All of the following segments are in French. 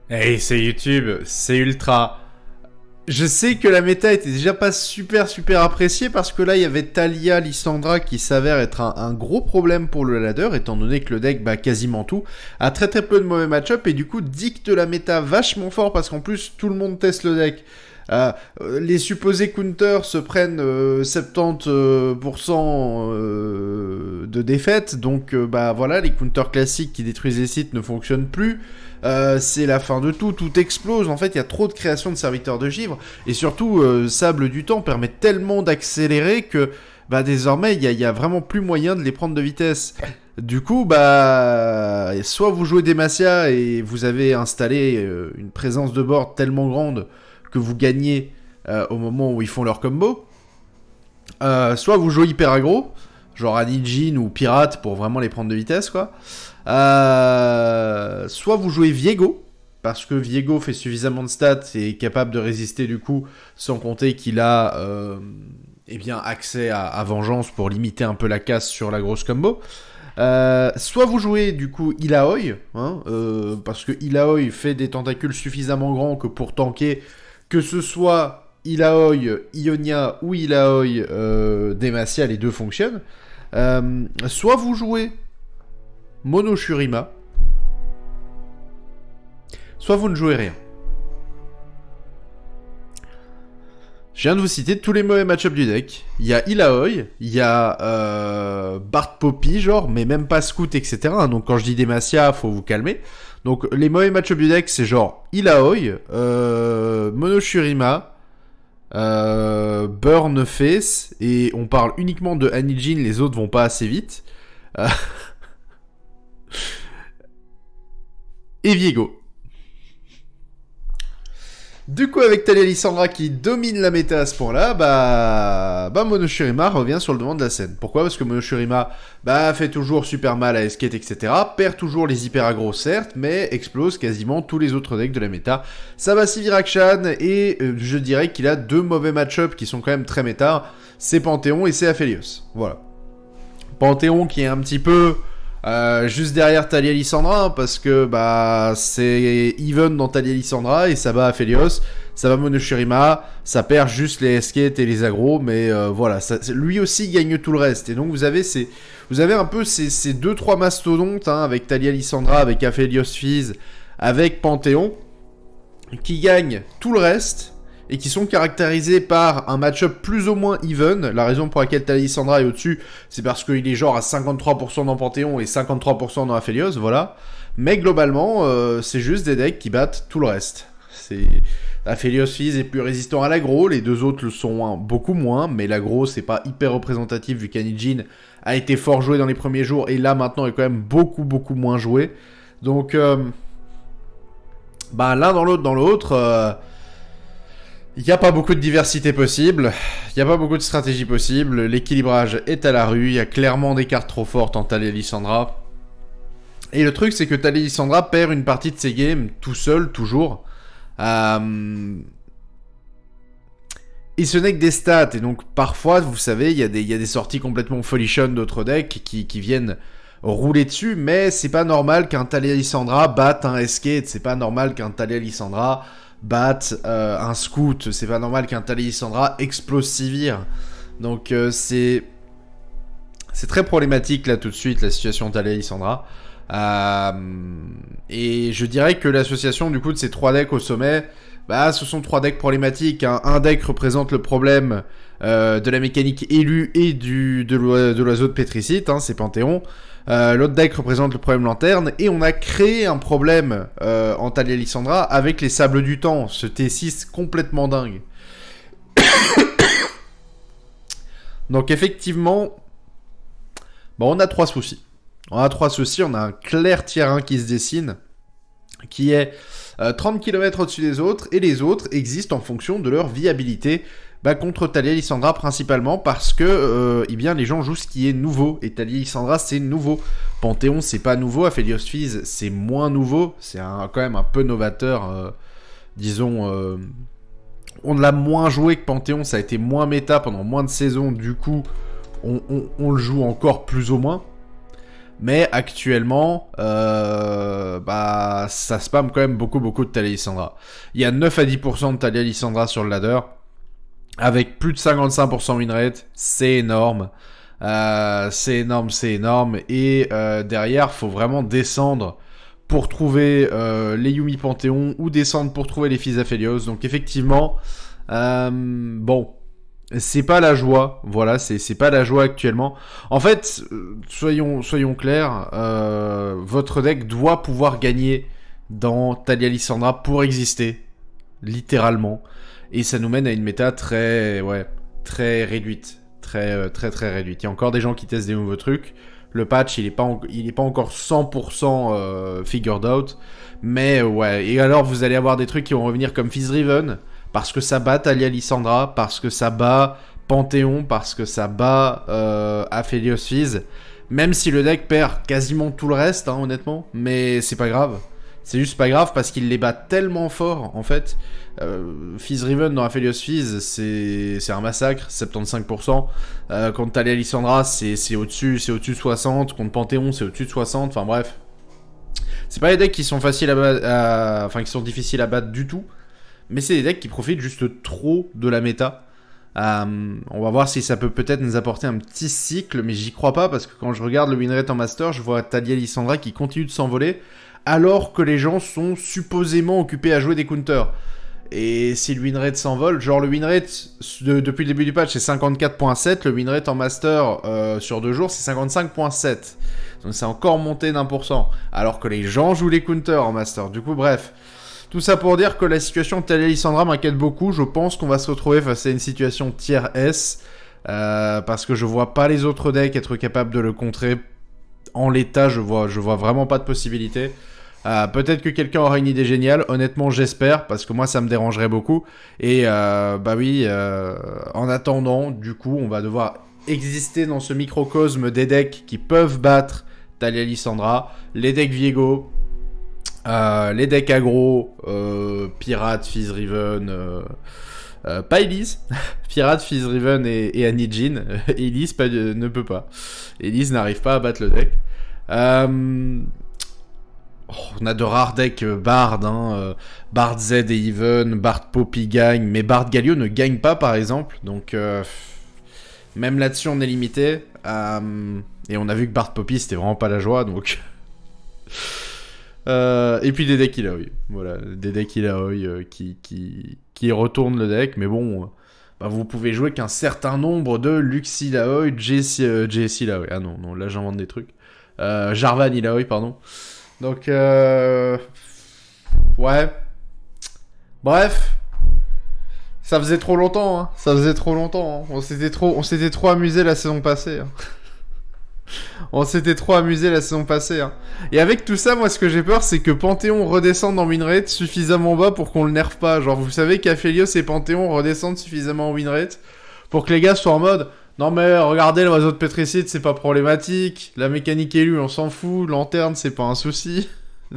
Hey, c'est YouTube, c'est Ultra. Je sais que la méta était déjà pas super appréciée parce que là il y avait Talia, Lissandra qui s'avère être un gros problème pour le ladder étant donné que le deck bat quasiment tout, a très peu de mauvais match-up et du coup dicte la méta vachement fort parce qu'en plus tout le monde teste le deck. Les supposés counters se prennent 70% de défaites, donc bah voilà, les counters classiques qui détruisent les sites ne fonctionnent plus. C'est la fin de tout, tout explose. En fait, il y a trop de création de serviteurs de givre. Et surtout, Sable du Temps permet tellement d'accélérer que bah, désormais, il y a vraiment plus moyen de les prendre de vitesse. Du coup, bah, soit vous jouez Demacia et vous avez installé une présence de board tellement grande que vous gagnez au moment où ils font leur combo. Soit vous jouez hyper aggro, genre Anijin ou Pirate pour vraiment les prendre de vitesse, quoi. Soit vous jouez Viego, parce que Viego fait suffisamment de stats et est capable de résister du coup, sans compter qu'il a eh bien, accès à Vengeance pour limiter un peu la casse sur la grosse combo. Soit vous jouez du coup Ilaoi, hein, parce que Ilaoi fait des tentacules suffisamment grands que pour tanker, que ce soit Ilaoi, Ionia ou Ilaoi Demacia, les deux fonctionnent. Soit vous jouez Mono Shurima, soit vous ne jouez rien. Je viens de vous citer tous les mauvais match-up du deck. Il y a Ilaoi, il y a Bart Poppy, genre, mais même pas Scout, etc. Donc quand je dis Demacia, faut vous calmer. Donc les mauvais match-up du deck, c'est genre Ilaoi, Mono Shurima, Burn Face, et on parle uniquement de Anijin, les autres vont pas assez vite. Et Viego. Du coup, avec Talia Lissandra qui domine la méta à ce point-là, bah Mono Shurima revient sur le devant de la scène. Pourquoi ? Parce que Mono Shurima fait toujours super mal à escape, etc. Perd toujours les hyper aggro, certes, mais explose quasiment tous les autres decks de la méta. Ça va Sivir Akshan, et je dirais qu'il a deux mauvais match-up qui sont quand même très méta. C'est Panthéon et c'est Aphelios. Voilà. Panthéon qui est un petit peu juste derrière Talia Lissandra, hein, parce que bah c'est even dans Talia Lissandra et ça va Aphelios, ça va Mono Shurima, ça perd juste les escates et les agros, mais voilà, ça, lui aussi gagne tout le reste. Et donc vous avez un peu ces 2-3 mastodontes, hein, avec Talia Lissandra, avec Aphelios Fizz, avec Panthéon, qui gagnent tout le reste et qui sont caractérisés par un match-up plus ou moins even. La raison pour laquelle Talia Lissandra est au-dessus, c'est parce qu'il est genre à 53% dans Panthéon et 53% dans Aphelios, voilà. Mais globalement, c'est juste des decks qui battent tout le reste. Aphelios Fizz est plus résistant à l'aggro, les deux autres le sont beaucoup moins, mais l'aggro c'est pas hyper représentatif vu qu'Anijin a été fort joué dans les premiers jours et là maintenant est quand même beaucoup moins joué. Donc, l'un dans l'autre, il n'y a pas beaucoup de diversité possible, il n'y a pas beaucoup de stratégie possible, l'équilibrage est à la rue, il y a clairement des cartes trop fortes en Talia Lissandra. Et le truc c'est que Talia Lissandra perd une partie de ses games tout seul, toujours. Et ce n'est que des stats, et donc parfois, vous savez, il y a des sorties complètement folichonnes d'autres decks qui viennent rouler dessus, mais c'est pas normal qu'un Talia Lissandra batte un Escape, c'est pas normal qu'un Talia Lissandra batte un Scout, c'est pas normal qu'un Talia Lissandra explose Sivir. Donc c'est très problématique là tout de suite la situation de Talia Lissandra. Et je dirais que l'association du coup de ces trois decks au sommet, ce sont trois decks problématiques, hein. Un deck représente le problème de la mécanique élue et de l'oiseau de Pétricite, hein, c'est Panthéon. L'autre deck représente le problème lanterne, et on a créé un problème en Talia Lissandra avec les sables du temps, ce T6 complètement dingue. Donc effectivement, on a trois soucis. On a un clair tiers 1 qui se dessine, qui est 30 km au-dessus des autres, et les autres existent en fonction de leur viabilité, contre Talia Lissandra principalement, parce que les gens jouent ce qui est nouveau, et Talia Lissandra c'est nouveau. Panthéon c'est pas nouveau, Aphelios Fizz c'est moins nouveau, c'est quand même un peu novateur, disons, on l'a moins joué que Panthéon, ça a été moins méta pendant moins de saisons, du coup on le joue encore plus ou moins. Mais actuellement, bah, ça spam quand même beaucoup de Talia Lissandra. Il y a 9 à 10% de Talia Lissandra sur le ladder. Avec plus de 55% win rate, c'est énorme. C'est énorme. Et derrière, faut vraiment descendre pour trouver les Yuumi Panthéon ou descendre pour trouver les fils Aphelios. Donc effectivement, bon, c'est pas la joie. Voilà, c'est pas la joie actuellement. En fait, soyons clairs, votre deck doit pouvoir gagner dans Talia Lissandra pour exister, littéralement. Et ça nous mène à une méta très réduite. Très réduite. Il y a encore des gens qui testent des nouveaux trucs. Le patch, il est pas encore 100% figured out. Mais ouais. Et alors, vous allez avoir des trucs qui vont revenir comme Fizz Riven. Parce que ça bat Talia Lissandra. Parce que ça bat Panthéon. Parce que ça bat Aphelios Fizz. Même si le deck perd quasiment tout le reste, hein, honnêtement. Mais c'est pas grave. C'est juste pas grave parce qu'il les bat tellement fort, en fait. Fizz Riven dans Aphelios Fizz, c'est un massacre, 75%. Contre Talia Lissandra, c'est au-dessus de 60. Contre Panthéon, c'est au-dessus de 60. Enfin bref. C'est pas des decks qui sont faciles enfin, qui sont difficiles à battre du tout. Mais c'est des decks qui profitent juste trop de la méta. On va voir si ça peut peut-être nous apporter un petit cycle, mais j'y crois pas parce que quand je regarde le winrate en Master, je vois Talia Lissandra qui continue de s'envoler. Alors que les gens sont supposément occupés à jouer des counters. Et si le winrate s'envole, genre le winrate depuis le début du patch c'est 54.7, le winrate en master sur 2 jours c'est 55.7. Donc c'est encore monté d'1%. Alors que les gens jouent les counters en master. Du coup bref. Tout ça pour dire que la situation de Talia Lissandra m'inquiète beaucoup. Je pense qu'on va se retrouver face à une situation tier S. Parce que je vois pas les autres decks être capables de le contrer. En l'état, je vois vraiment pas de possibilité. Peut-être que quelqu'un aura une idée géniale, honnêtement j'espère, parce que moi ça me dérangerait beaucoup. Et bah oui, en attendant, du coup, on va devoir exister dans ce microcosme des decks qui peuvent battre Talia Lissandra, les decks Viego, les decks aggro, Pirate, Fizz Riven, pas Elise, Pirate, Fizz Riven et Annie Jean. Elise ne peut pas. Elise n'arrive pas à battre le deck. On a de rares decks Bard, hein, Bard Z et Even, Bard Poppy gagne, mais Bard Galio ne gagne pas par exemple, donc même là-dessus on est limité, et on a vu que Bard Poppy c'était vraiment pas la joie, donc... et puis des decks Ilaoi, voilà, des decks Ilaoi qui retournent le deck, mais bon, bah, vous pouvez jouer qu'un certain nombre de Lux Ilaoi, JS Ilaoi, ah non, là j'invente des trucs, Jarvan Ilaoi, pardon. Donc, ouais. Bref. Ça faisait trop longtemps, hein. Ça faisait trop longtemps, hein. On s'était trop amusé la saison passée, hein. On s'était trop amusé la saison passée, hein. Et avec tout ça, moi, ce que j'ai peur, c'est que Panthéon redescende en winrate suffisamment bas pour qu'on le nerfe pas. Genre, vous savez qu'Aphelios et Panthéon redescendent suffisamment en winrate pour que les gars soient en mode... Non mais regardez, l'oiseau de Pétricide, c'est pas problématique. La mécanique élue, on s'en fout. Lanterne, c'est pas un souci.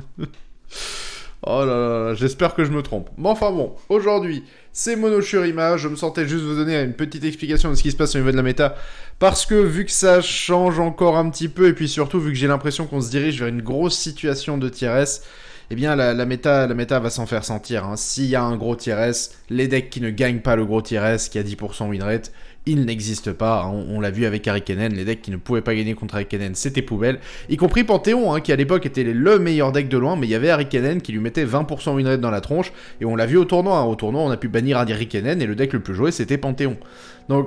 Oh là là, j'espère que je me trompe. Mais enfin bon, aujourd'hui, c'est Monoshurima. Je me sentais juste vous donner une petite explication de ce qui se passe au niveau de la méta. Parce que vu que ça change encore un petit peu, et puis surtout vu que j'ai l'impression qu'on se dirige vers une grosse situation de tier S, eh bien la méta va s'en faire sentir, hein. S'il y a un gros tier S, les decks qui ne gagnent pas le gros tier S, qui a 10% win rate, il n'existe pas, hein. On l'a vu avec Harikenen, les decks qui ne pouvaient pas gagner contre Harikenen, c'était poubelle, y compris Panthéon, hein, qui à l'époque était le meilleur deck de loin, mais il y avait Harikenen qui lui mettait 20% win rate dans la tronche, et on l'a vu au tournoi, hein. Au tournoi on a pu bannir Harikenen, et le deck le plus joué c'était Panthéon. Donc,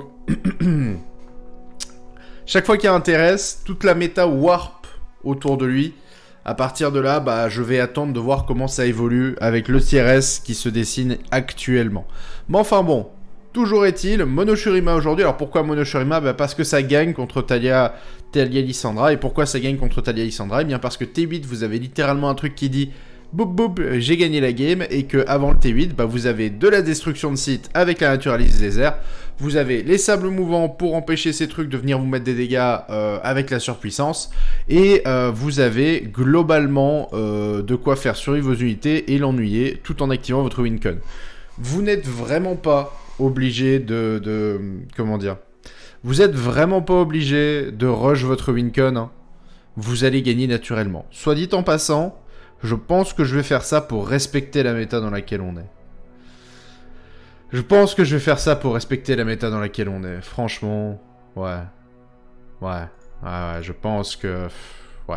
chaque fois qu'il y a un tier S, toute la méta warp autour de lui. À partir de là, bah, je vais attendre de voir comment ça évolue avec le tier S qui se dessine actuellement. Mais enfin bon, toujours est-il, Monoshurima aujourd'hui. Alors pourquoi Monoshurima? Bah parce que ça gagne contre Talia Lissandra. Et pourquoi ça gagne contre Talia Lissandra? Eh bien parce que T8, vous avez littéralement un truc qui dit boum boum, j'ai gagné la game, et que avant le T8, bah, vous avez de la destruction de site avec la naturalise des airs, vous avez les sables mouvants pour empêcher ces trucs de venir vous mettre des dégâts avec la surpuissance, et vous avez globalement de quoi faire survivre vos unités et l'ennuyer tout en activant votre wincon. Vous n'êtes vraiment pas obligé comment dire, vous êtes vraiment pas obligé de rush votre wincon, hein. vous allez gagner naturellement. Soit dit en passant, je pense que je vais faire ça pour respecter la méta dans laquelle on est. Je pense que je vais faire ça pour respecter la méta dans laquelle on est. Franchement, ouais. Ouais, je pense que... Ouais.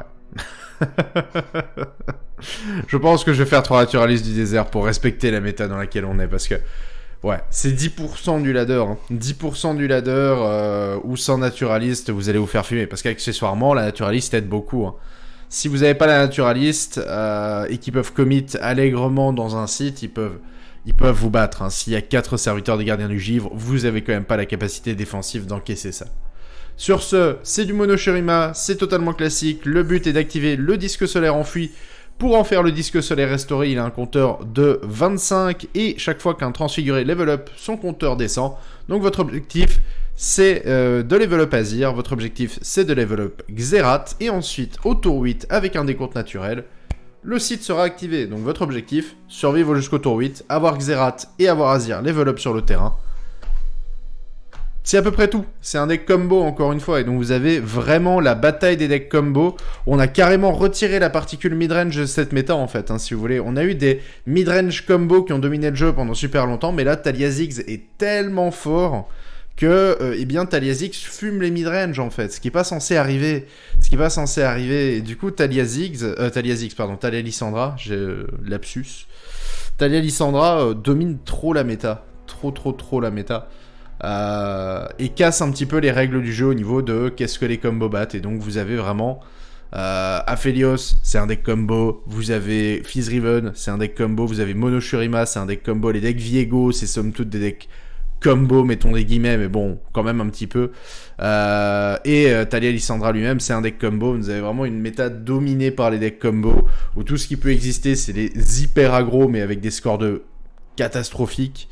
Je pense que je vais faire 3 naturalistes du désert pour respecter la méta dans laquelle on est, parce que... Ouais, c'est 10% du ladder. Hein. 10% du ladder ou sans naturaliste, vous allez vous faire fumer. Parce qu'accessoirement, la naturaliste aide beaucoup. Hein. Si vous n'avez pas la naturaliste et qu'ils peuvent commit allègrement dans un site, ils peuvent vous battre. Hein. S'il y a 4 serviteurs des gardiens du givre, vous avez quand même pas la capacité défensive d'encaisser ça. Sur ce, c'est du Mono Shurima, c'est totalement classique. Le but est d'activer le disque solaire enfui. Pour en faire le disque solaire restauré, il a un compteur de 25 et chaque fois qu'un transfiguré level up, son compteur descend. Donc votre objectif, c'est de level up Azir, votre objectif, c'est de level up Xerath. Et ensuite, au tour 8, avec un décompte naturel, le site sera activé. Donc votre objectif, survivre jusqu'au tour 8, avoir Xerath et avoir Azir level up sur le terrain. C'est à peu près tout. C'est un deck combo, encore une fois. Et donc, vous avez vraiment la bataille des decks combo. On a carrément retiré la particule midrange de cette méta, en fait, hein, si vous voulez. On a eu des midrange combos qui ont dominé le jeu pendant super longtemps. Mais là, Taliyazix est tellement fort que, eh bien, Taliyazix fume les midrange, en fait. Ce qui n'est pas censé arriver. Et du coup, Taliyalissandra, j'ai lapsus. Taliyalissandra domine trop la méta. Trop la méta. Et casse un petit peu les règles du jeu au niveau de qu'est-ce que les combos battent. Et donc vous avez vraiment Aphelios, c'est un deck combo. Vous avez Fizzriven, c'est un deck combo. Vous avez Mono Shurima, c'est un deck combo. Les decks Viego, c'est somme toute des decks combo, mettons des guillemets, mais bon, quand même un petit peu. Taliyalissandra lui-même, c'est un deck combo. Vous avez vraiment une méta dominée par les decks combo, où tout ce qui peut exister, c'est les hyper aggro, mais avec des scores de catastrophiques.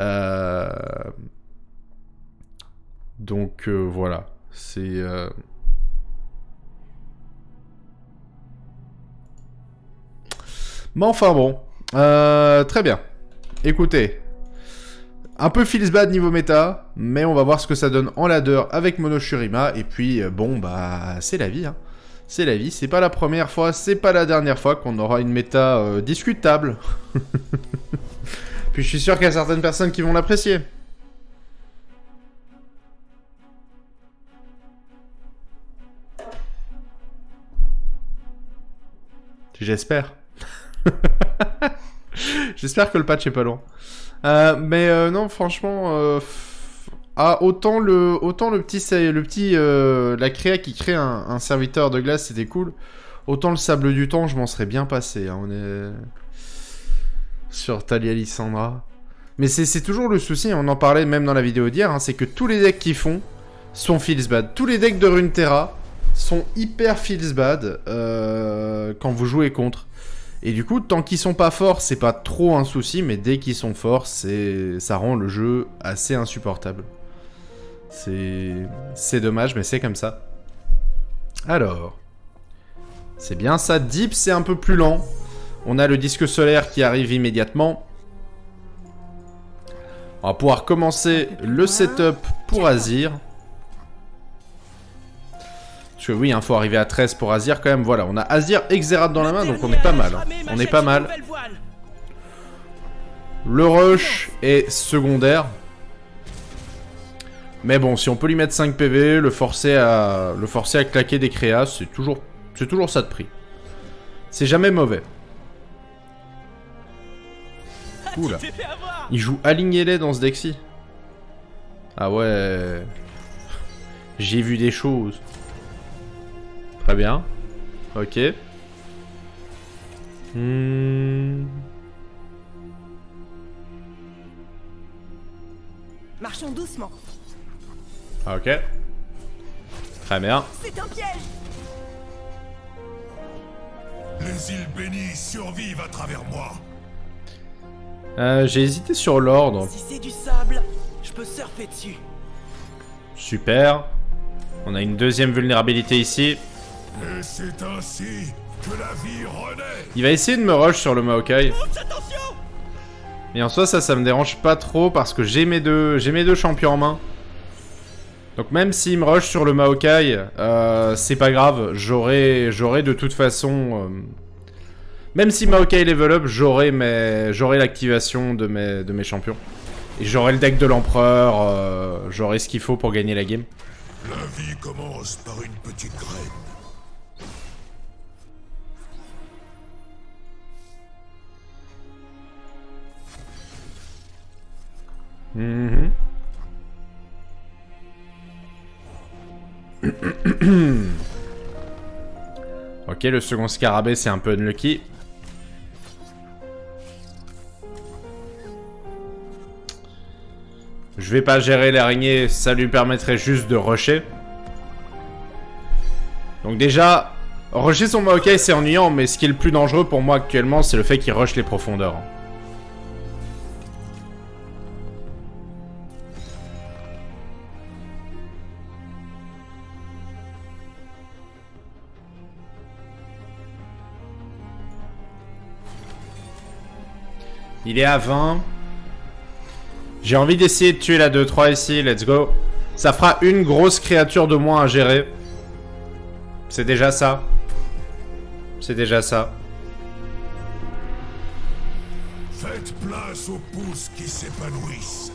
Donc voilà, c'est... Mais enfin bon, très bien. Écoutez, un peu feels bad niveau méta, mais on va voir ce que ça donne en ladder avec Mono Shurima. Et puis bon, bah c'est la vie, hein. C'est la vie, c'est pas la première fois, c'est pas la dernière fois qu'on aura une méta discutable. Puis je suis sûr qu'il y a certaines personnes qui vont l'apprécier. J'espère. J'espère que le patch est pas loin. Non, franchement, autant le petit la créa qui crée un serviteur de glace, c'était cool. Autant le sable du temps, je m'en serais bien passé. Hein, on est sur Taliyalissandra. Mais c'est toujours le souci, on en parlait même dans la vidéo d'hier, hein, c'est que tous les decks qui font sont feels bad. Tous les decks de Runeterra sont hyper feels bad quand vous jouez contre. Et du coup, tant qu'ils sont pas forts, c'est pas trop un souci, mais dès qu'ils sont forts, ça rend le jeu assez insupportable. C'est dommage, mais c'est comme ça. Alors, c'est bien ça. Deep, c'est un peu plus lent. On a le disque solaire qui arrive immédiatement. On va pouvoir commencer le setup pour Azir. Parce que oui, il faut arriver à 13 pour Azir quand même. Voilà, on a Azir et Xerath dans la main, donc on est pas mal. Hein. On est pas mal. Le rush est secondaire. Mais bon, si on peut lui mettre 5 PV, le forcer à claquer des créas, c'est toujours ça de prix. C'est jamais mauvais. Oula. Il joue aligné-les dans ce deck-ci. Ah ouais. J'ai vu des choses. Très bien. Ok. Marchons doucement. Ok. Très bien. C'est un piège. Les îles bénies survivent à travers moi. J'ai hésité sur l'ordre. Si c'est du sable, je peux surfer dessus. Super. On a une deuxième vulnérabilité ici. Et c'est ainsi que la vie renaît. Il va essayer de me rush sur le Maokai. Attention. Et en soi, ça me dérange pas trop parce que j'ai mes deux champions en main. Donc même s'il me rush sur le Maokai, c'est pas grave. J'aurai de toute façon... même si Maokai level up, j'aurai l'activation de mes champions. Et j'aurai le deck de l'empereur, j'aurai ce qu'il faut pour gagner la game. La vie commence par une petite graine. Ok, le second scarabée, c'est un peu unlucky. Je vais pas gérer l'araignée, ça lui permettrait juste de rusher. Donc déjà, rusher son Maokai c'est ennuyant, mais ce qui est le plus dangereux pour moi actuellement, c'est le fait qu'il rush les profondeurs. Il est à 20. J'ai envie d'essayer de tuer la 2-3 ici, let's go. Ça fera une grosse créature de moins à gérer. C'est déjà ça. C'est déjà ça. Faites place aux pousses qui s'épanouissent.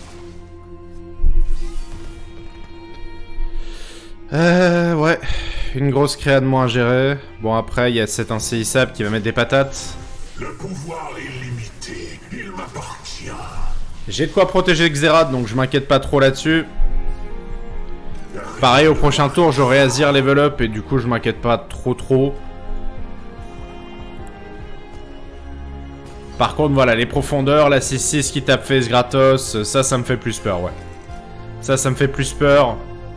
Ouais. Une grosse créa de moins à gérer. Bon, après, il y a cet insaisissable qui va mettre des patates. Le pouvoir est limité. Il m'appartient. J'ai de quoi protéger Xerath, donc je m'inquiète pas trop là-dessus. Pareil, au prochain tour, j'aurai Azir level up et du coup, je m'inquiète pas trop. Par contre, voilà, les profondeurs, la 6-6 qui tape face gratos, ça me fait plus peur, ouais. Ça me fait plus peur.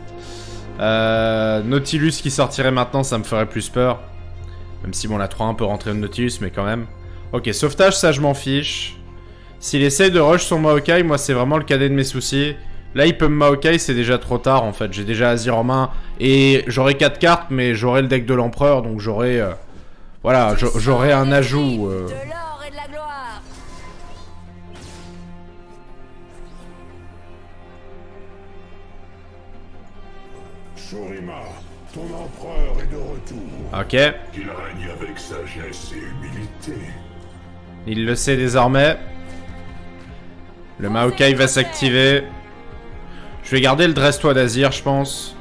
Nautilus qui sortirait maintenant, ça me ferait plus peur. Même si, bon, la 3-1 peut rentrer de Nautilus, mais quand même. Ok, sauvetage, ça, je m'en fiche. S'il essaye de rush son Maokai, moi, c'est vraiment le cadet de mes soucis. Là, il peut me Maokai, c'est déjà trop tard, en fait. J'ai déjà Azir en main. Et j'aurai 4 cartes, mais j'aurai le deck de l'empereur, donc j'aurai... voilà, j'aurai un ajout... De l'or et de la gloire. Shurima, ton empereur est de retour. Ok. Qu'il règne avec sagesse et humilité. Il le sait désormais. Le Maokai va s'activer. Je vais garder le Dresse-toi d'Azir, je pense.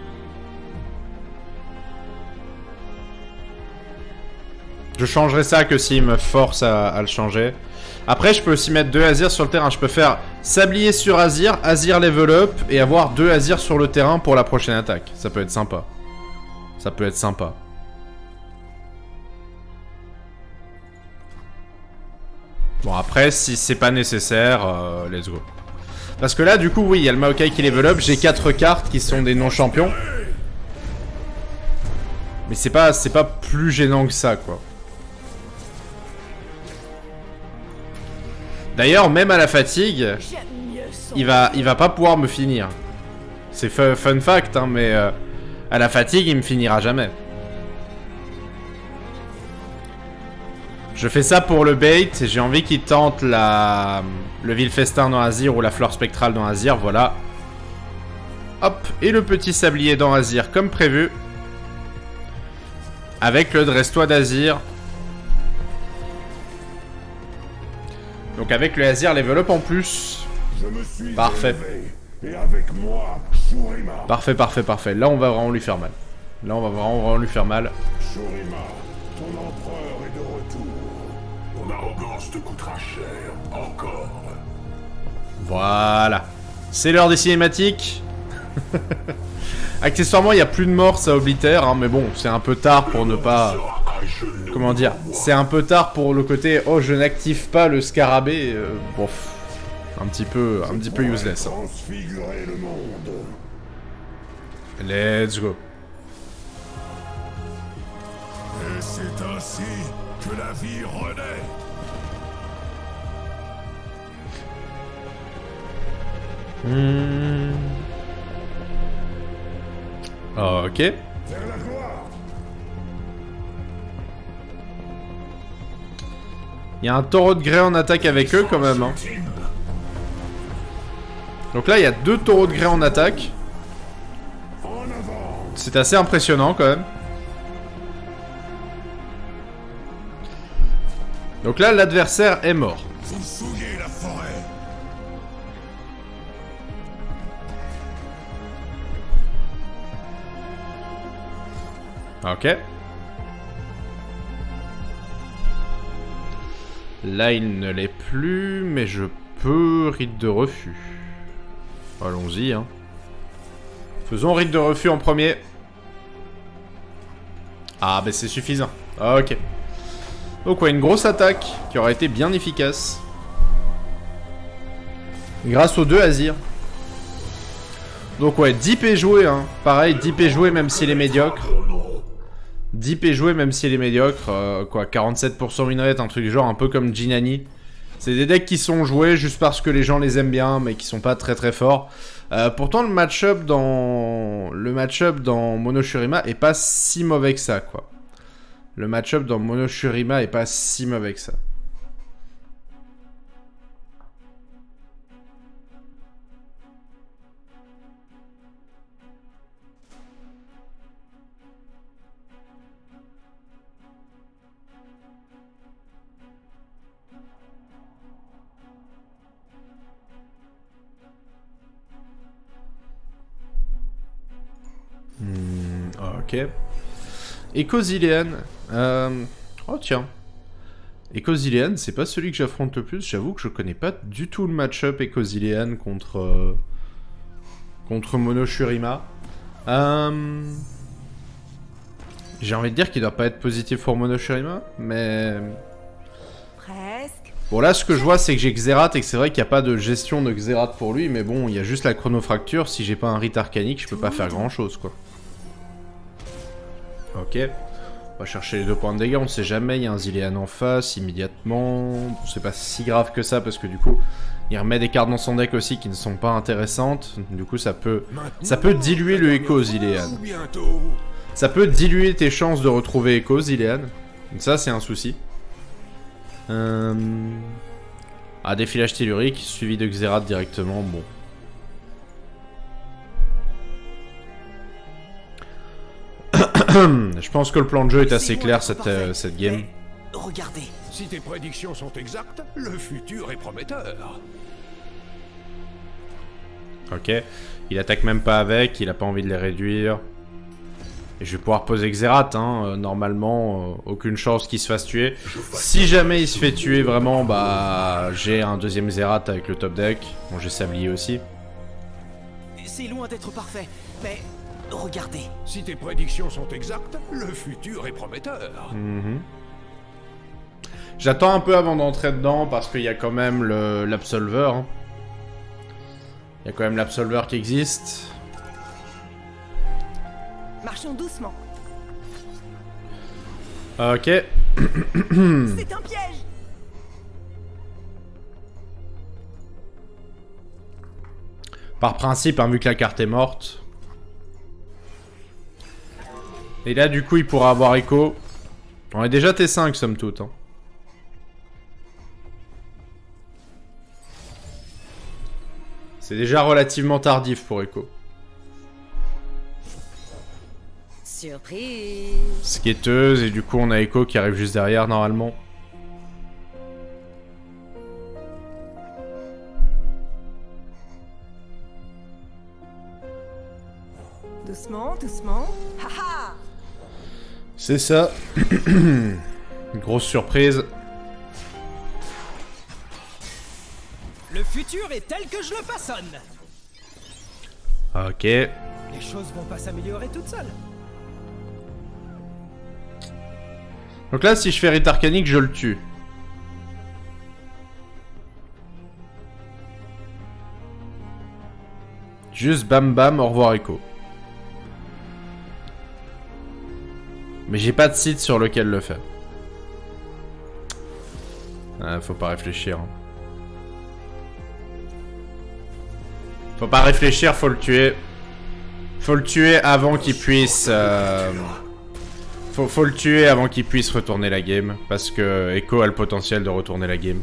Je changerai ça que s'il me force à le changer. Après, je peux aussi mettre 2 Azir sur le terrain. Je peux faire Sablier sur Azir, Azir level up, et avoir 2 Azir sur le terrain pour la prochaine attaque. Ça peut être sympa. Ça peut être sympa. Bon, après, si c'est pas nécessaire, let's go. Parce que là, du coup, oui, il y a le Maokai qui level up. J'ai 4 cartes qui sont des non-champions. Mais c'est pas plus gênant que ça, quoi. D'ailleurs, même à la fatigue, il va pas pouvoir me finir. C'est fun fact, hein, mais à la fatigue, il me finira jamais. Je fais ça pour le bait, j'ai envie qu'il tente le vil festin dans Azir ou la fleur spectrale dans Azir, voilà. Hop, et le petit sablier dans Azir comme prévu. Avec le Dresse-toi d'Azir. Donc avec le Azir level up en plus. Parfait. Et avec moi, Shurima. Parfait. Là on va vraiment lui faire mal. Là on va vraiment lui faire mal. Shurima, ton empereur est de retour. Ton arrogance te coûtera cher, encore. Voilà. C'est l'heure des cinématiques. Accessoirement, il n'y a plus de morse à Oblitère, hein, mais bon, c'est un peu tard pour ne pas... Comment dire? C'est un peu tard pour le côté « Oh, je n'active pas le scarabée bon, un petit peu useless. Hein. Transfigurer le monde. Let's go. Et c'est ainsi que la vie renaît. Ok. Vers la gloire. Il y a un taureau de grès en attaque avec eux quand même. Hein. Donc là, il y a 2 taureaux de grès en attaque. C'est assez impressionnant quand même. Donc là, l'adversaire est mort. Vous souillez la forêt. Ok. Là, il ne l'est plus, mais je peux rite de refus. Allons-y, hein. Faisons rite de refus en premier. Ah, bah c'est suffisant. Ok. Donc ouais, une grosse attaque qui aurait été bien efficace. Grâce aux 2 Azir. Donc ouais, 10 P joué, hein. Pareil, 10 P joué même s'il est médiocre. 10 P joué même s'il est médiocre. Quoi, 47% win rate, un truc du genre, un peu comme Jinani. C'est des decks qui sont joués juste parce que les gens les aiment bien, mais qui sont pas très très forts. Pourtant, le match-up dans Mono Shurima est pas si mauvais que ça, quoi. Le match-up dans Mono Shurima est pas si mauvais que ça. Ok. Echo-Zilean. Oh tiens. Echo-Zilean, c'est pas celui que j'affronte le plus. J'avoue que je connais pas du tout le match-up Echo-Zilean contre Mono Shurima. J'ai envie de dire qu'il doit pas être positif pour Mono Shurima, mais... Presque. Bon là, ce que je vois, c'est que j'ai Xerath et que c'est vrai qu'il n'y a pas de gestion de Xerath pour lui, mais bon, il y a juste la chronofracture. Si j'ai pas un rite arcanique, je peux pas faire grand-chose, quoi. Ok. On va chercher les 2 points de dégâts, on sait jamais, il y a un Zilean en face, immédiatement. Bon, c'est pas si grave que ça, parce que du coup, il remet des cartes dans son deck aussi qui ne sont pas intéressantes. Du coup, ça peut diluer le Echo Zilean. Ça peut diluer tes chances de retrouver Echo Zilean. Ça, c'est un souci. Ah, défilage tellurique, suivi de Xerath directement, bon. Je pense que le plan de jeu est assez clair cette game. Mais regardez. Si tes prédictions sont exactes, le futur est prometteur. Ok. Il attaque même pas avec, il a pas envie de les réduire. Et je vais pouvoir poser Xerath, hein. Normalement, aucune chance qu'il se fasse tuer. Si jamais il se fait tuer vraiment, bah j'ai un deuxième Xerath avec le top deck. Bon, j'ai Sablier aussi. C'est loin d'être parfait, mais regardez. Si tes prédictions sont exactes, le futur est prometteur. J'attends un peu avant d'entrer dedans parce qu'il y a quand même l'Absolver. Hein. Il y a quand même l'Absolver qui existe. Marchons doucement. Ok. C'est un piège. Par principe, hein, vu que la carte est morte. Et là, du coup, il pourra avoir Echo. On est déjà T5, somme toute. Hein. C'est déjà relativement tardif pour Echo. Surprise. Skateuse, et du coup, on a Echo qui arrive juste derrière, normalement. Doucement, doucement. Haha. C'est ça. Une grosse surprise. Le futur est tel que je le façonne. Ok. Les choses vont pas s'améliorer toutes seules. Donc là, si je fais Rite Arcanique, je le tue. Juste bam bam, au revoir Echo. Mais j'ai pas de site sur lequel le faire. Ah, faut pas réfléchir. Hein. Faut pas réfléchir, faut le tuer. Faut le tuer avant qu'il puisse... Faut le tuer avant qu'il puisse retourner la game. Parce que Echo a le potentiel de retourner la game.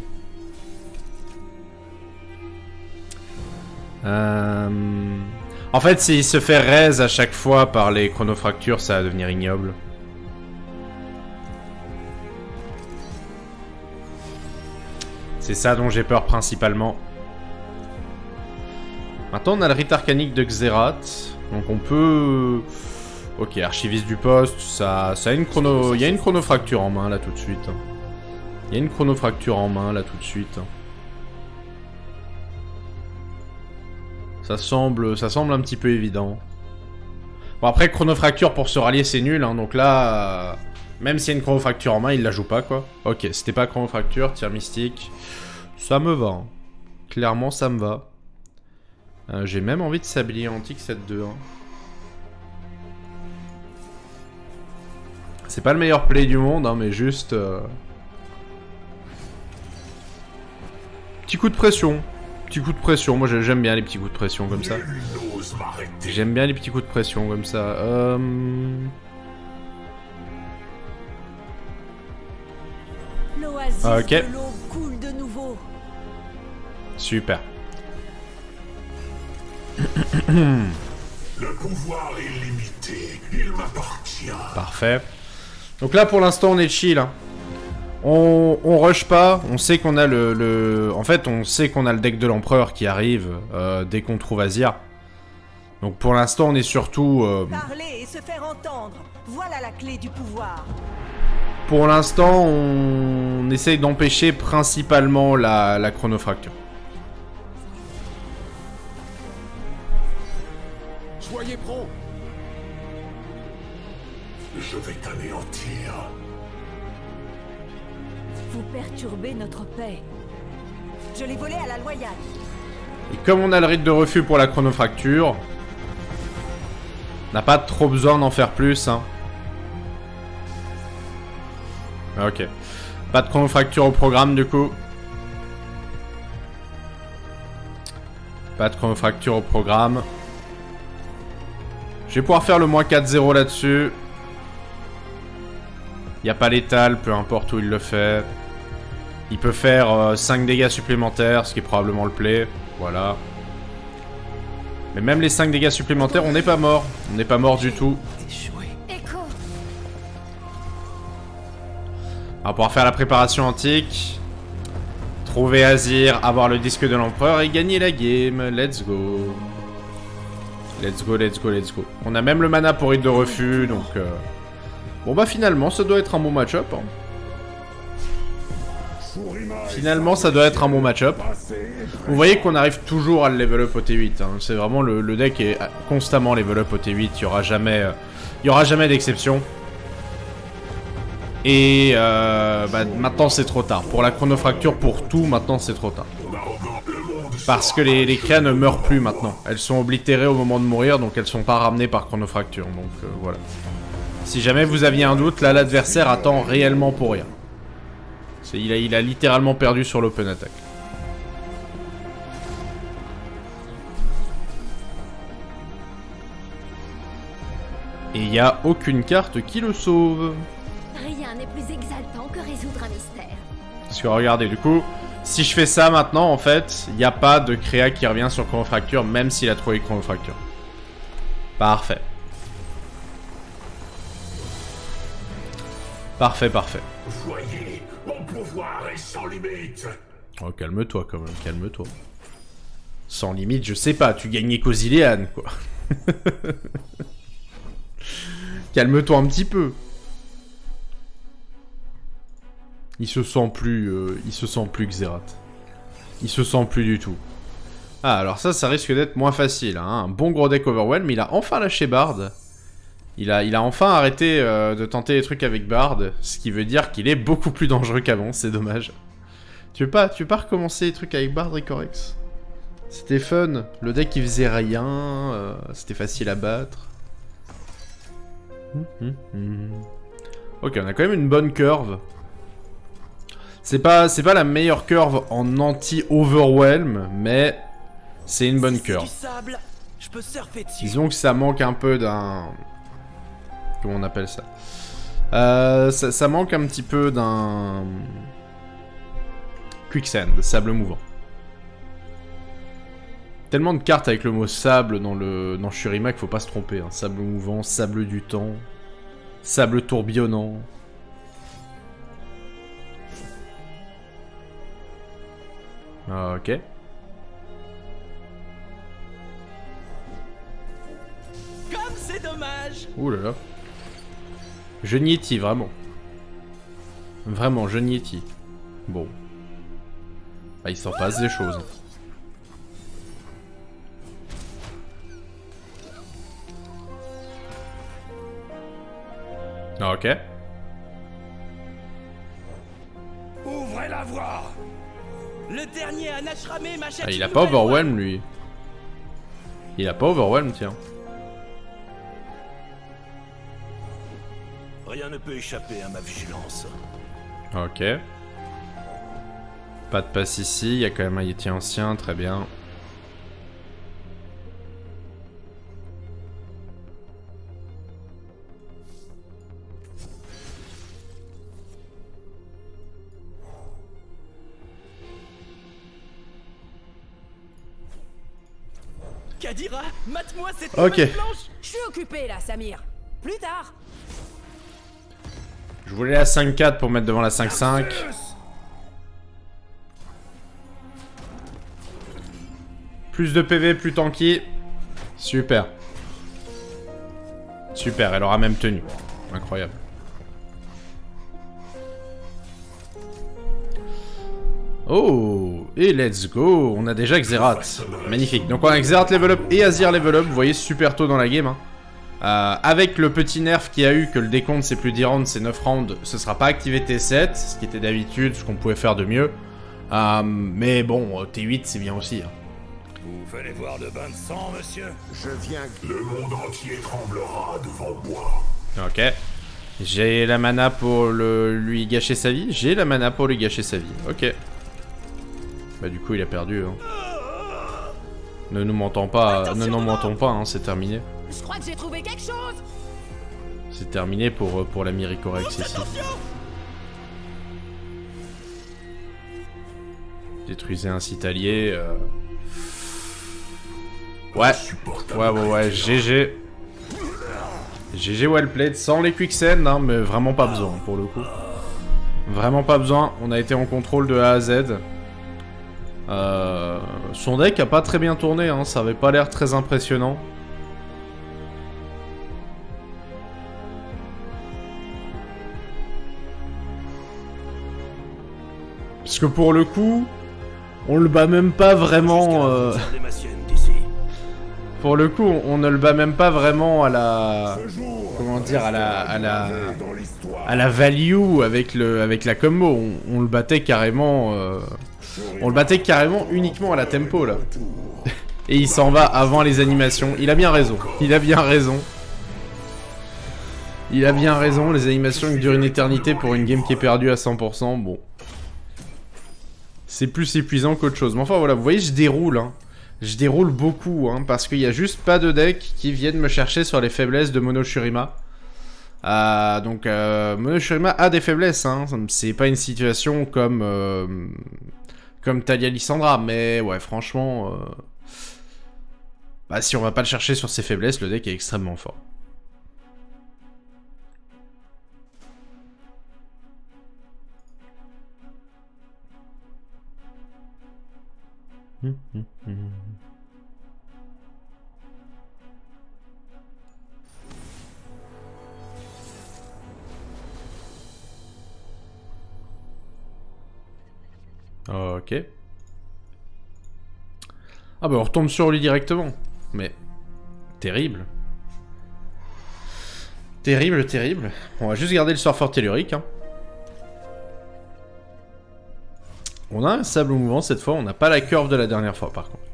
En fait, s'il se fait raise à chaque fois par les chronofractures, ça va devenir ignoble. C'est ça dont j'ai peur principalement. Maintenant, on a le rite arcanique de Xerath. Donc on peut... Ok, archiviste du poste, ça a une chrono... Il y a une chronofracture en main, là, tout de suite. Il y a une chronofracture en main, là, tout de suite. Ça semble un petit peu évident. Bon, après, chronofracture pour se rallier, c'est nul, hein, donc là... Même s'il y a une chronofracture en main, il la joue pas, quoi. Ok, c'était pas chronofracture, tir mystique. Ça me va. Hein. Clairement, ça me va. J'ai même envie de sablier antique 7-2. Hein. C'est pas le meilleur play du monde, hein, mais juste... Petit coup de pression. Petit coup de pression. Moi, j'aime bien les petits coups de pression comme ça. J'aime bien les petits coups de pression comme ça. Ok. De l'eau coule de nouveau. Super. Le pouvoir est limité. Il m'appartient. Parfait. Donc là, pour l'instant, on est chill. Hein. On rush pas. On sait qu'on a En fait, on sait qu'on a le deck de l'empereur qui arrive dès qu'on trouve Azir. Donc pour l'instant, on est surtout... Parler et se faire entendre. Voilà la clé du pouvoir. Pour l'instant, on essaye d'empêcher principalement la chronofracture. Soyez prompt. Je vais t'anéantir. Vous perturbez notre paix. Je l'ai volé à la loyale. Et comme on a le rite de refus pour la chronofracture, on n'a pas trop besoin d'en faire plus. Hein. Ok. Pas de chronofracture au programme du coup. Pas de chronofracture au programme. Je vais pouvoir faire le moins 4-0 là-dessus. Il n'y a pas l'étal, peu importe où il le fait. Il peut faire 5 dégâts supplémentaires, ce qui est probablement le play. Voilà. Mais même les 5 dégâts supplémentaires, on n'est pas mort. On n'est pas mort du tout. On va pouvoir faire la préparation antique. Trouver Azir, avoir le disque de l'empereur et gagner la game. Let's go. Let's go, let's go, let's go. On a même le mana pour rite de refus, donc... Bon bah finalement, ça doit être un bon match-up. Hein. Finalement, ça doit être un bon match-up. Vous voyez qu'on arrive toujours à le level up au T8. Hein. C'est vraiment le deck est constamment level up au T8. Il y aura jamais d'exception. Et bah, maintenant c'est trop tard. Pour la chronofracture, pour tout, maintenant c'est trop tard. Parce que les créas ne meurent plus maintenant. Elles sont oblitérées au moment de mourir, donc elles sont pas ramenées par chronofracture. Donc voilà. Si jamais vous aviez un doute, là l'adversaire attend réellement pour rien. Il a littéralement perdu sur l'open attack. Et il n'y a aucune carte qui le sauve. Rien n'est plus exaltant que résoudre un mystère. Parce que regardez, du coup, si je fais ça maintenant, en fait, il n'y a pas de créa qui revient sur chronofracture, même s'il a trouvé chronofracture. Parfait. Parfait, parfait. Voyez, mon pouvoir est sans limite. Oh, calme-toi quand même, calme-toi. Sans limite, je sais pas, tu gagnais Cosilean, quoi. Calme-toi un petit peu. Il se sent plus Xerath. Il se sent plus du tout. Ah, alors ça risque d'être moins facile. Hein. Un bon gros deck Overwhelm, il a enfin lâché Bard. Il a enfin arrêté de tenter des trucs avec Bard, ce qui veut dire qu'il est beaucoup plus dangereux qu'avant, c'est dommage. Tu veux pas recommencer les trucs avec Bard, Ricorex? C'était fun, le deck il faisait rien, c'était facile à battre. Ok, on a quand même une bonne curve. C'est pas la meilleure curve en anti-overwhelm, mais c'est une bonne curve. Je peux surfer dessus. Disons que ça manque un peu d'un... Comment on appelle ça, ça manque un petit peu d'un... Quicksand, sable mouvant. Tellement de cartes avec le mot sable dans Shurima qu'il faut pas se tromper. Hein. Sable mouvant, sable du temps, sable tourbillonnant. Ok. Comme c'est dommage. Ouh là là. Je Yeti, vraiment. Vraiment, je Yeti. Bon. Bah, il s'en passe des choses. Ok. Ouvrez la voie. Le dernier Anashramé m'achète. Ah, il a une pas nouvelle overwhelm lui. Il a pas overwhelm, tiens. Rien ne peut échapper à ma vigilance. Ok. Pas de passe ici, il y a quand même un Yeti ancien, très bien. Kadira, mate-moi cette Ok. nouvelle planche. Je suis occupé là, Samir. Plus tard. Je voulais la 5-4 pour mettre devant la 5-5. Plus de PV, plus tanky. Super. Super, elle aura même tenu. Incroyable. Oh, et let's go. On a déjà Xerath. Magnifique. Donc on a Xerath level up et Azir level up. Vous voyez, super tôt dans la game. Hein. Avec le petit nerf qu'il y a eu, que le décompte c'est plus 10 rounds, c'est 9 rounds, ce sera pas activé T7, ce qui était d'habitude, ce qu'on pouvait faire de mieux. Mais bon, T8 c'est bien aussi. Hein. Vous venez voir de bain de sang, monsieur? Je viens... Le monde entier tremblera devant moi. Ok. J'ai la mana pour lui gâcher sa vie. J'ai la mana pour lui gâcher sa vie. Ok. Bah du coup il a perdu. Hein. Ne nous mentons pas, ne nous mentons pas, hein, c'est terminé. Je crois que j'ai trouvé quelque chose. C'est terminé pour la Miricorex ici. Détruisez un site allié. Ouais. Ouais, GG. GG well played, sans les quicksand, hein, mais vraiment pas besoin pour le coup. Vraiment pas besoin, on a été en contrôle de A à Z. Son deck a pas très bien tourné, hein, ça avait pas l'air très impressionnant. Parce que pour le coup, on le bat même pas vraiment... Pour le coup, on ne le bat même pas vraiment à la... Comment dire, à la value avec la combo. On le battait carrément... On le battait carrément uniquement à la tempo, là. Et il s'en va avant les animations. Il a bien raison. Il a bien raison. Il a bien raison. Les animations qui durent une éternité pour une game qui est perdue à 100%. Bon. C'est plus épuisant qu'autre chose. Mais enfin, voilà. Vous voyez, je déroule, hein. Je déroule beaucoup, hein, parce qu'il n'y a juste pas de deck qui viennent me chercher sur les faiblesses de Mono Shurima. Donc, Mono Shurima a des faiblesses, hein. C'est pas une situation comme Talia Lissandra, mais ouais, franchement... Bah, si on va pas le chercher sur ses faiblesses, le deck est extrêmement fort. Ok. Ah bah on retombe sur lui directement. Mais... Terrible. Terrible, terrible. On va juste garder le sort fort tellurique. Hein. On a un sable mouvant cette fois, on n'a pas la curve de la dernière fois par contre.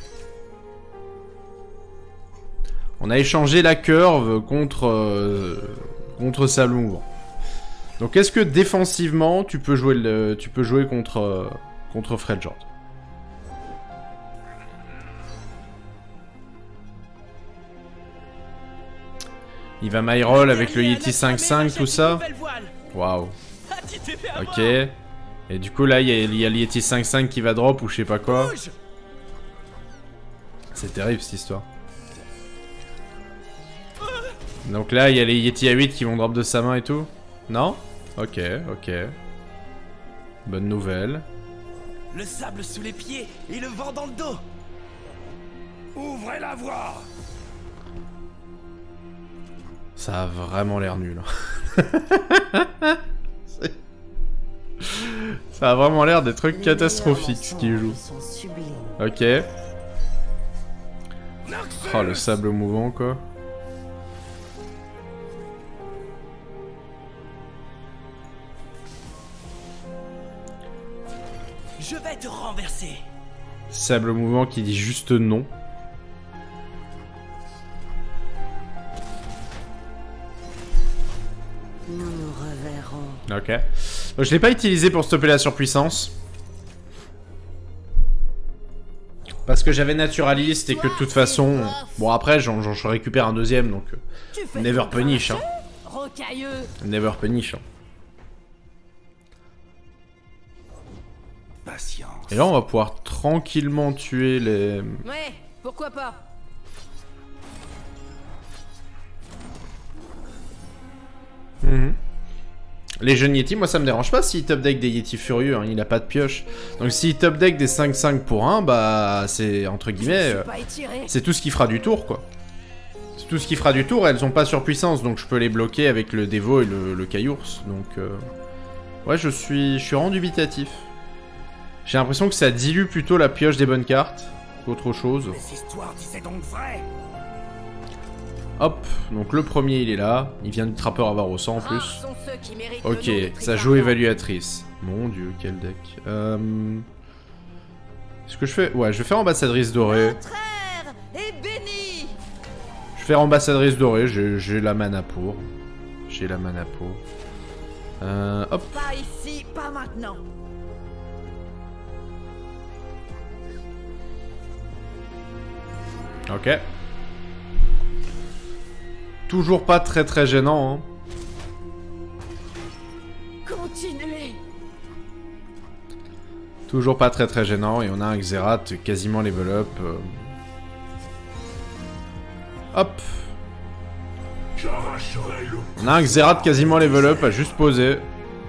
On a échangé la curve contre sable mouvant. Donc est-ce que défensivement tu peux jouer contre Freljord? Il va my roll avec le Yeti 5-5 tout ça. Waouh. Ok. Et du coup là il y a le Yeti 5-5 qui va drop ou je sais pas quoi. C'est terrible cette histoire. Donc là, il y a les Yeti à 8 qui vont drop de sa main et tout. Non? Ok, ok. Bonne nouvelle. Le sable sous les pieds et le vent dans le dos. Ouvrez la voie. Ça a vraiment l'air nul. Ça a vraiment l'air des trucs catastrophiques ce qu'ils jouent. Ok. Oh, le sable mouvant quoi. Je vais te renverser. Sable mouvant qui dit juste non. Nous nous reverrons. Ok. Donc, je l'ai pas utilisé pour stopper la surpuissance. Parce que j'avais naturaliste et que de toute façon... Bon après j'en récupère un deuxième donc... Never punish hein. Rocailleux. Never punish hein. Patience. Et là on va pouvoir tranquillement tuer les... Ouais, pourquoi pas. Les jeunes Yeti, moi ça me dérange pas s'il top deck des Yeti furieux, hein, il a pas de pioche. Donc s'il top deck des 5-5 pour 1, bah c'est entre guillemets... c'est tout ce qui fera du tour quoi. C'est tout ce qui fera du tour, elles ont pas surpuissance donc je peux les bloquer avec le Devo et le Caillours. Donc ouais je suis rendu dubitatif. J'ai l'impression que ça dilue plutôt la pioche des bonnes cartes qu'autre chose. Les histoires disaient donc vrai. Hop, donc le premier il est là, il vient du trappeur avare en plus. Sont ceux qui méritent Ok, le nom de ça joue évaluatrice. Mon dieu, quel deck. Est-ce que je fais... Ouais, je vais faire ambassadrice dorée. Notre ère est bénie. Je vais faire ambassadrice dorée, j'ai la mana pour. J'ai la mana pour. Hop. Pas ici, pas maintenant. Ok. Toujours pas très gênant, hein. Continuez. Toujours pas très gênant, et on a un Xerath quasiment level up. Hop. J'arracherai le... On a un Xerath quasiment level up à juste poser.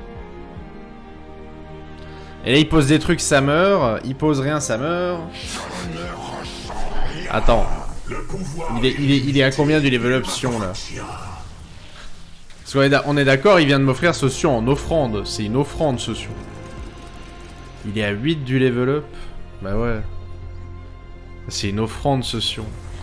Et là il pose des trucs, ça meurt. Il pose rien, ça meurt. Attends. Il est à combien du level up Sion là? Parce qu'on est d'accord, il vient de m'offrir ce Sion en offrande. C'est une offrande ce Sion. Il est à 8 du level up. Bah ouais. C'est une offrande ce Sion.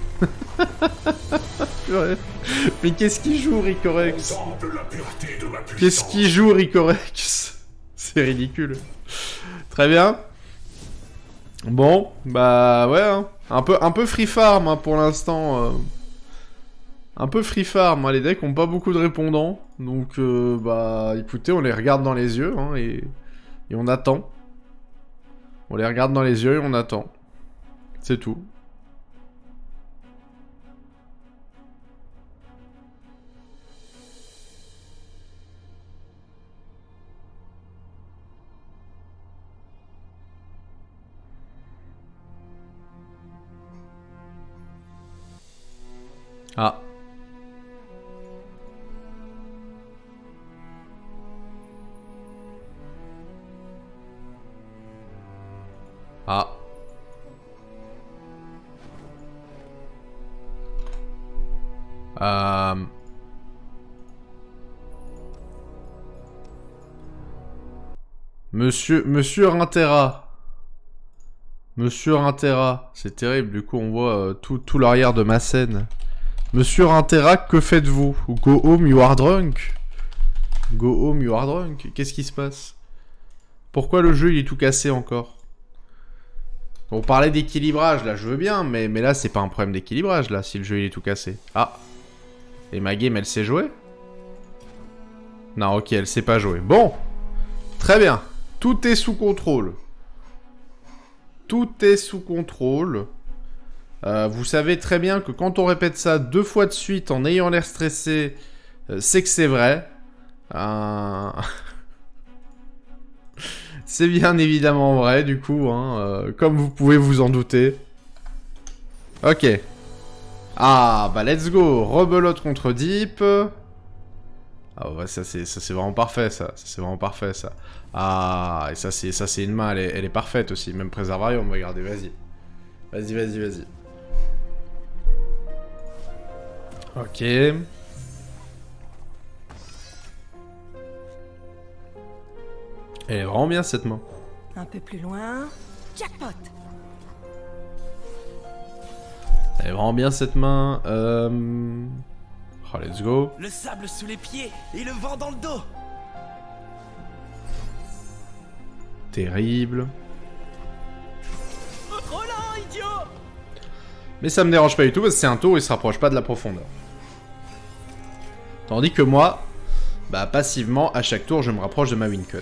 Mais qu'est-ce qu'il joue Ricorex? Qu'est-ce qu'il joue Ricorex? C'est ridicule. Très bien. Bon, bah ouais, hein. Un peu free farm hein, pour l'instant. Un peu free farm, hein. Les decks ont pas beaucoup de répondants. Donc bah écoutez, on les regarde dans les yeux hein, et on attend. On les regarde dans les yeux et on attend. C'est tout. Ah. Ah. Monsieur Intera. Monsieur Intera. C'est terrible, du coup on voit tout l'arrière de ma scène. Monsieur Intera, que faites-vous? Go home, you are drunk. Go home, you are drunk. Qu'est-ce qui se passe? Pourquoi le jeu il est tout cassé encore? On parlait d'équilibrage là, je veux bien, mais là c'est pas un problème d'équilibrage là, si le jeu il est tout cassé. Ah. Et ma game elle sait jouer? Non, ok, elle sait pas jouer. Bon. Très bien. Tout est sous contrôle. Tout est sous contrôle. Vous savez très bien que quand on répète ça 2 fois de suite en ayant l'air stressé, c'est que c'est vrai. C'est bien évidemment vrai du coup, hein, comme vous pouvez vous en douter. Ok. Ah, bah let's go. Rebelote contre Deep. Ah ouais, ça c'est vraiment parfait, ça. C'est vraiment parfait, ça. Ah, et ça c'est une main, elle est parfaite aussi. Même Préservarium, regardez, vas-y. Vas-y. Ok. Elle est vraiment bien, cette main. Un peu plus loin. Jackpot. Elle est vraiment bien, cette main. Oh, let's go. Le sable sous les pieds et le vent dans le dos. Terrible. Oh là, idiot! Mais ça me dérange pas du tout parce que c'est un tour où il se rapproche pas de la profondeur. Tandis que moi, bah passivement, à chaque tour, je me rapproche de ma wincon.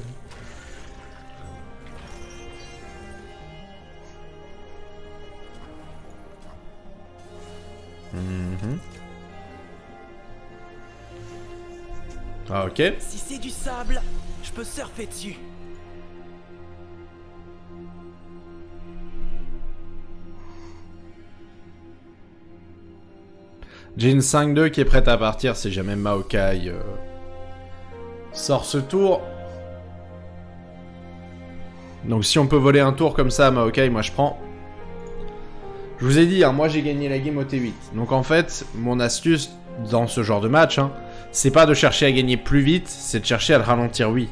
Ah, ok. Si c'est du sable, je peux surfer dessus. J'ai une 5-2 qui est prête à partir si jamais Maokai sort ce tour. Donc si on peut voler un tour comme ça à Maokai, moi je prends. Je vous ai dit, hein, moi j'ai gagné la game au T8. Donc en fait, mon astuce dans ce genre de match, hein, c'est pas de chercher à gagner plus vite, c'est de chercher à le ralentir lui.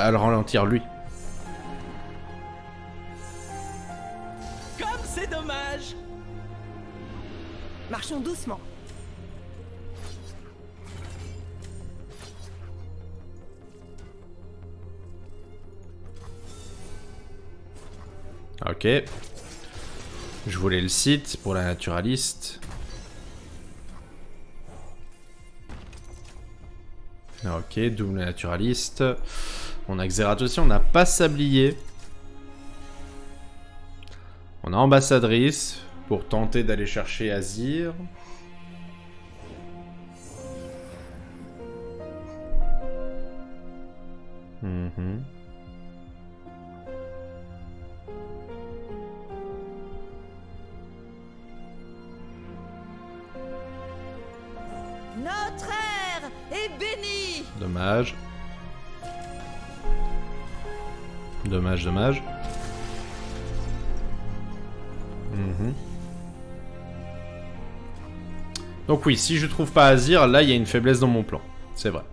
Comme c'est dommage. Marchons doucement. Ok. Je voulais le site pour la naturaliste. Ok, double naturaliste. On a Xerath aussi, on n'a pas Sablier. On a ambassadrice pour tenter d'aller chercher Azir. Notre ère est bénie. Dommage. Dommage. Donc oui, si je trouve pas Azir, là il y a une faiblesse dans mon plan. C'est vrai.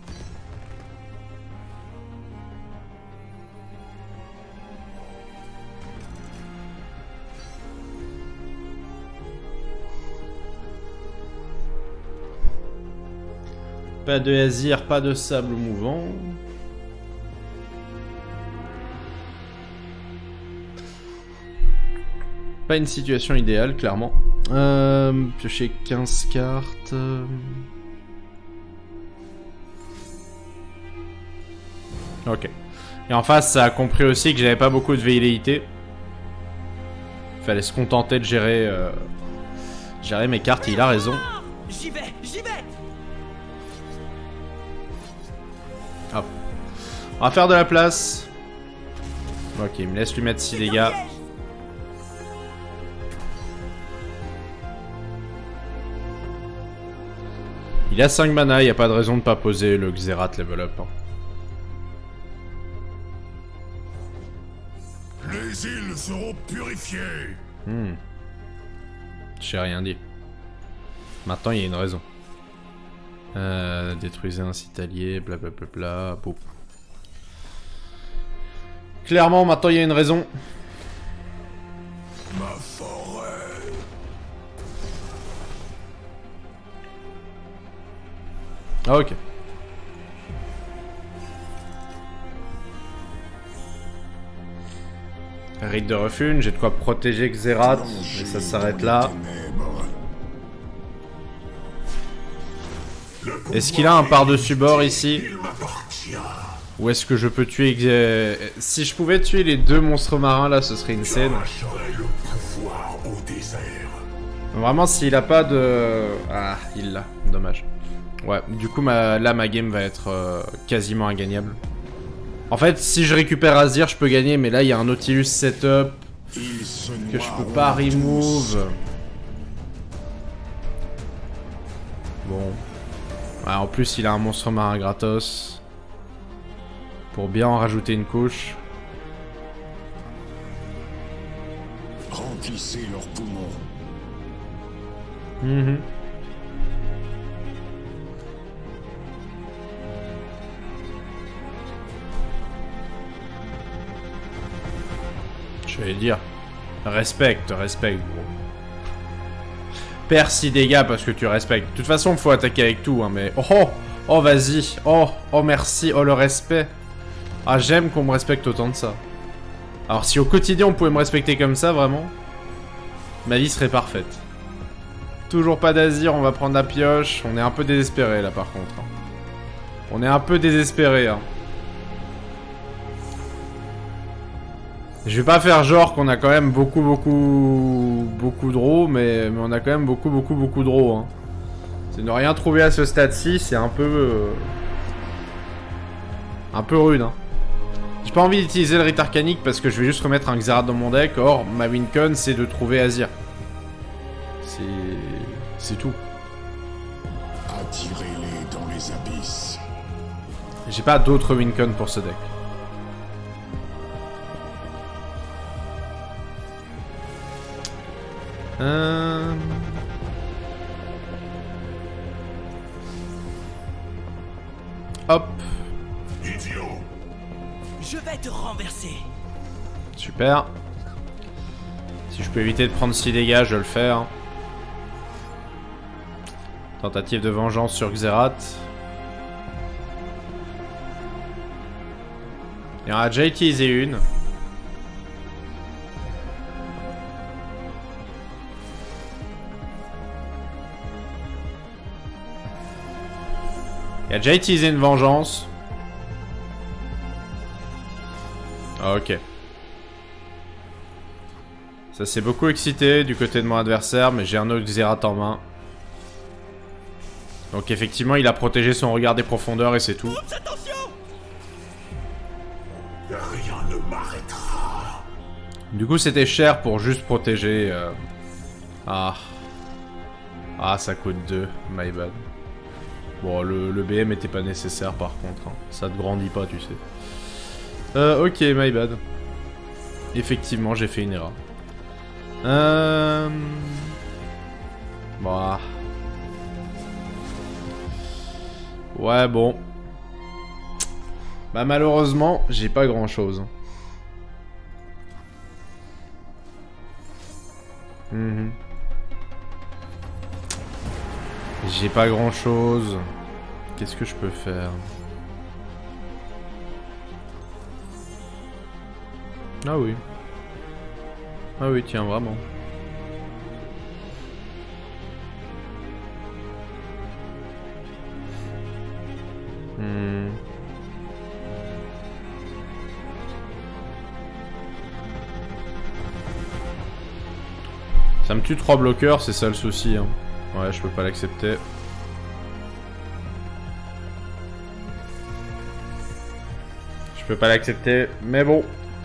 Pas de Azir, pas de sable mouvant. Pas une situation idéale, clairement. Piocher 15 cartes. Ok. Et en face, ça a compris aussi que j'avais pas beaucoup de velléité. Fallait se contenter de gérer mes cartes et il a raison. J'y vais. Hop. On va faire de la place. Ok, il me laisse lui mettre 6 dégâts. Il a 5 mana, il n'y a pas de raison de pas poser le Xerath level up. Hein. Les îles seront purifiées. J'ai rien dit. Maintenant, il y a une raison. Détruisez un citalier, blablabla, boum. Clairement, maintenant, il y a une raison. Ma forêt. Ah, ok. Rite de refune, j'ai de quoi protéger Xerath, mais ça s'arrête là. Est-ce qu'il a un par-dessus bord ici? Ou est-ce que je peux tuer... Si je pouvais tuer les deux monstres marins là, ce serait une scène. Vraiment, s'il a pas de... Ah, il l'a. Dommage. Ouais, du coup, là, ma game va être quasiment ingagnable. En fait, si je récupère Azir, je peux gagner, mais là, il y a un Nautilus setup que je peux pas remove. Bon. Ouais, en plus, il a un monstre marin gratos. Pour bien en rajouter une couche. Remplissez leurs poumons. Mhm. Je vais dire. Respecte, respecte, gros. Perds 6 dégâts parce que tu respectes. De toute façon, faut attaquer avec tout, hein, mais... Oh, oh, oh vas-y. Oh, oh, merci. Oh, le respect. Ah, j'aime qu'on me respecte autant de ça. Alors, si au quotidien, on pouvait me respecter comme ça, vraiment, ma vie serait parfaite. Toujours pas d'Azir, on va prendre la pioche. On est un peu désespéré, là, par contre. Hein. On est un peu désespéré, hein. Je vais pas faire genre qu'on a quand même beaucoup de draws, mais on a quand même beaucoup de draws. Hein. C'est ne rien trouver à ce stade-ci, c'est un peu rude. Hein. J'ai pas envie d'utiliser le rite arcanique parce que je vais juste remettre un Xerath dans mon deck. Or, ma wincon, c'est de trouver Azir. C'est tout. Attirez-les dans les abysses. J'ai pas d'autres wincon pour ce deck. Hop. Idiot. Je vais te renverser. Super. Si je peux éviter de prendre 6 dégâts, je vais le faire. Tentative de vengeance sur Xerath. Il en a déjà utilisé une. Il a déjà utilisé une vengeance. Ah, ok. Ça s'est beaucoup excité du côté de mon adversaire, mais j'ai un autre Xerath en main. Donc effectivement, il a protégé son regard des profondeurs et c'est tout. Oups, attention! Rien ne m'arrêtera. Du coup, c'était cher pour juste protéger... Ah, ça coûte 2. My bad. Bon, le BM était pas nécessaire par contre. Hein. Ça te grandit pas, tu sais. Ok, my bad. Effectivement, j'ai fait une erreur. Bah. Ouais, bon. Bah, malheureusement, j'ai pas grand chose. J'ai pas grand chose. Qu'est-ce que je peux faire? Ah oui. Ah oui, tiens, vraiment. Ça me tue 3 bloqueurs, c'est ça le souci. Hein. Ouais, je peux pas l'accepter. Je peux pas l'accepter, mais bon. De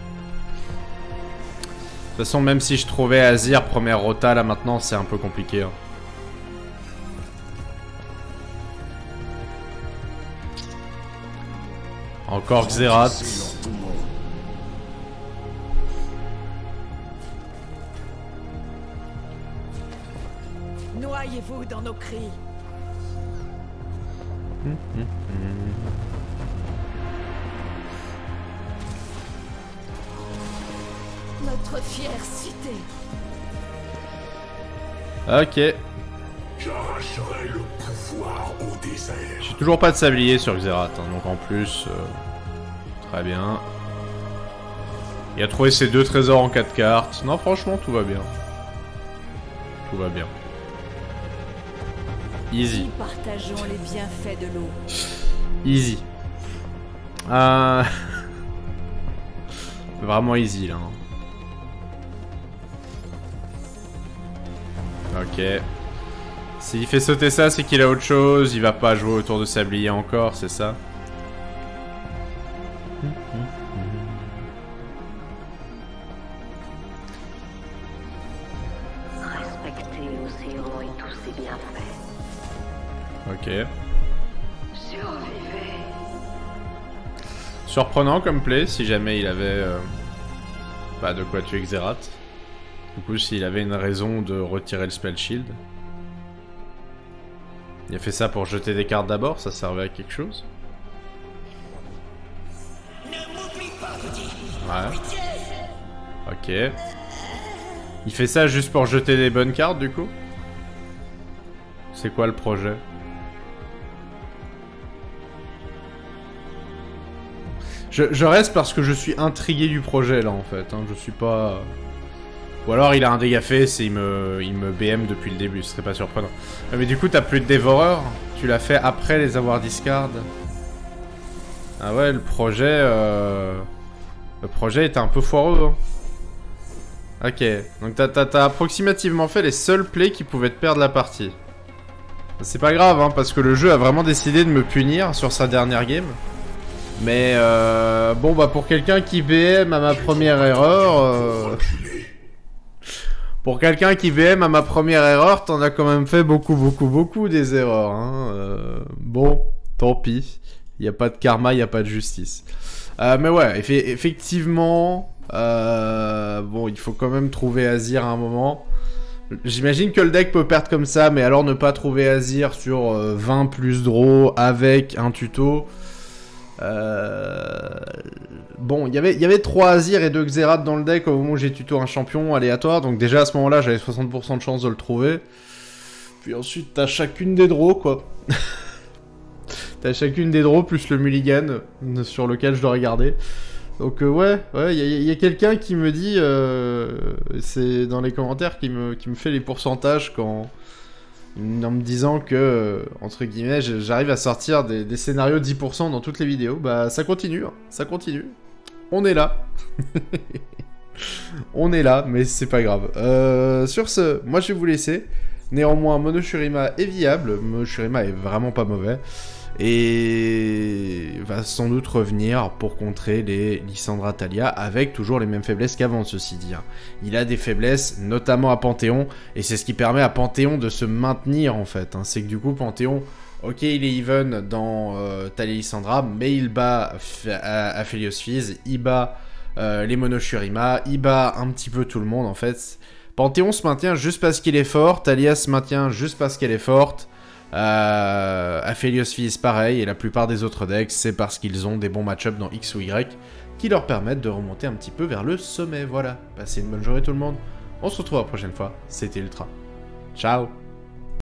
toute façon, même si je trouvais Azir première rota, là maintenant, c'est un peu compliqué. Hein. Encore Xerath. Noyez-vous dans nos cris. Notre fière cité. Ok. J'arracherai le pouvoir au désert. J'ai toujours pas de sablier sur Xerath, hein, donc en plus... très bien. Il a trouvé ses 2 trésors en 4 cartes. Non, franchement, tout va bien. Tout va bien. Easy. Partageons les bienfaits de l'eau. Easy. Vraiment easy, là. Hein. Ok. S'il fait sauter ça, c'est qu'il a autre chose. Il va pas jouer autour de sablier encore, c'est ça? Respectez l'océan et tous ses bienfaits. Ok. Surprenant comme play, si jamais il avait pas de quoi tuer Xerath. Du coup, s'il avait une raison de retirer le spell shield. Il a fait ça pour jeter des cartes d'abord, ça servait à quelque chose. Ouais. Ok. Il fait ça juste pour jeter des bonnes cartes du coup? C'est quoi le projet? Je reste parce que je suis intrigué du projet là en fait, hein. Je suis pas... Ou alors il a un dégât fait, il me BM depuis le début, ce serait pas surprenant. Mais du coup t'as plus de dévoreurs, tu l'as fait après les avoir discard. Ah ouais, le projet était un peu foireux. Hein. Ok, donc t'as approximativement fait les seuls plays qui pouvaient te perdre la partie. C'est pas grave, hein, parce que le jeu a vraiment décidé de me punir sur sa dernière game. Mais bon bah pour quelqu'un qui BM à ma première erreur... Pour quelqu'un qui VM à ma première erreur, t'en as quand même fait beaucoup des erreurs. Hein. Bon, tant pis. Il n'y a pas de karma, il n'y a pas de justice. Mais ouais, effectivement, bon, il faut quand même trouver Azir à un moment. J'imagine que le deck peut perdre comme ça, mais alors ne pas trouver Azir sur 20 plus draw avec un tuto... Bon, il y avait 3 Azir et 2 Xerath dans le deck au moment où j'ai tuto un champion aléatoire. Donc déjà à ce moment-là, j'avais 60% de chance de le trouver. Puis ensuite, t'as chacune des draws, quoi. T'as chacune des draws plus le mulligan sur lequel je dois regarder. Donc ouais, il y a quelqu'un qui me dit, c'est dans les commentaires, qui me fait les pourcentages quand... En me disant que, entre guillemets, j'arrive à sortir des scénarios 10% dans toutes les vidéos. Bah, ça continue, hein, ça continue. On est là. On est là, mais c'est pas grave. Sur ce, moi je vais vous laisser. Néanmoins, Monoshurima est viable. Monoshurima est vraiment pas mauvais. Et va sans doute revenir pour contrer les Lysandra Thalia avec toujours les mêmes faiblesses qu'avant, ceci dit. Il a des faiblesses, notamment à Panthéon, et c'est ce qui permet à Panthéon de se maintenir en fait. C'est que du coup, Panthéon, ok, il est even dans Thalia Lysandra, mais il bat Aphelios Fizz, il bat les Monoshurima, il bat un petit peu tout le monde en fait. Panthéon se maintient juste parce qu'il est fort, Thalia se maintient juste parce qu'elle est forte. Aphelios Fizz pareil, et la plupart des autres decks c'est parce qu'ils ont des bons match-ups dans X ou Y qui leur permettent de remonter un petit peu vers le sommet. Voilà, passez une bonne journée tout le monde, on se retrouve la prochaine fois, c'était Ultra, ciao.